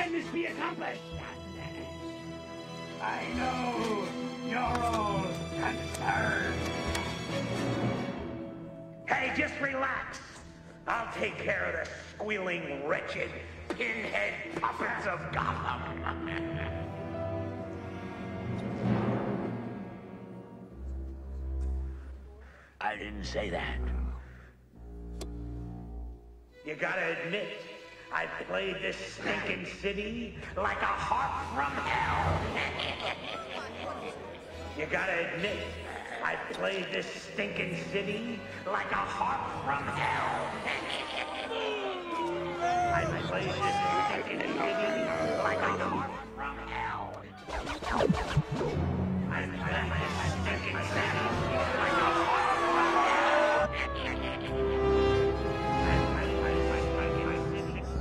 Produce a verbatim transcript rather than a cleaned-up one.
can this be accomplished? I know you're all concerned. Hey, just relax. I'll take care of the squealing, wretched, pinhead puppets of Gotham. I didn't say that. You gotta admit, I played this stinking city like a harp from hell. You gotta admit, I played this stinking city like a harp from hell. I played this stinking city like a harp from hell. I played this stinking city